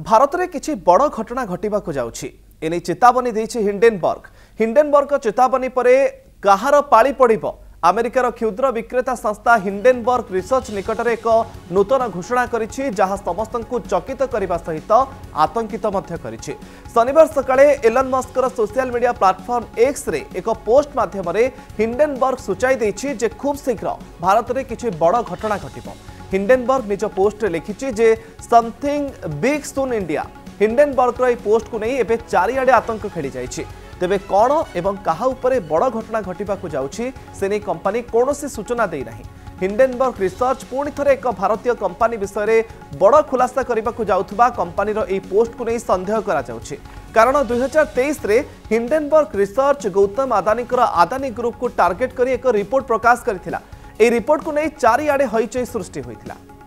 भारत में किसी बड़ घटना घटवा जाऊँगी एने चेतावनी देछि हिंडेनबर्ग चेतावनी पर कहार पाली पड़िबो। अमेरिकार क्षुद्र विक्रेता संस्था हिंडेनबर्ग रिसर्च निकट में एक नूतन घोषणा करिछि जहां समस्त को चकित करने सहित आतंकित करिछि। शनिवार सकाळे एलन मस्कर सोशल मीडिया प्लेटफॉर्म एक्स रे एक पोस्ट माध्यम हिंडेनबर्ग सूचाई देछि जे खूब शीघ्र भारत में किसी बड़ घटना घटिबो। हिंडेनबर्ग निज पोस्ट लिखिछि जे something big soon India. Hindenburg रो पोस्ट को नहीं एबे चारिआडे आतंक खेली जाइछि। तेबे कौन एवं कहा उपरे बड़ घटना घटिबाकू जाउछि से नहीं कंपनी कौनसी सूचना दे नहीं। हिंडेनबर्ग रिसर्च पुणी थरे एक भारतीय कंपनी विषय में बड़ खुलासा करबाकू जाउथबा कंपनीर एही पोस्ट को नहीं संदेह करा जाउछि। कारण 2023 रे हिंडेनबर्ग रिसर्च गौतम अदानीकर अदानी ग्रुप को टार्गेट करी एक रिपोर्ट प्रकाश करथिला। एही रिपोर्ट को नहीं चारिआडे हईचई सृष्टि होइथिला।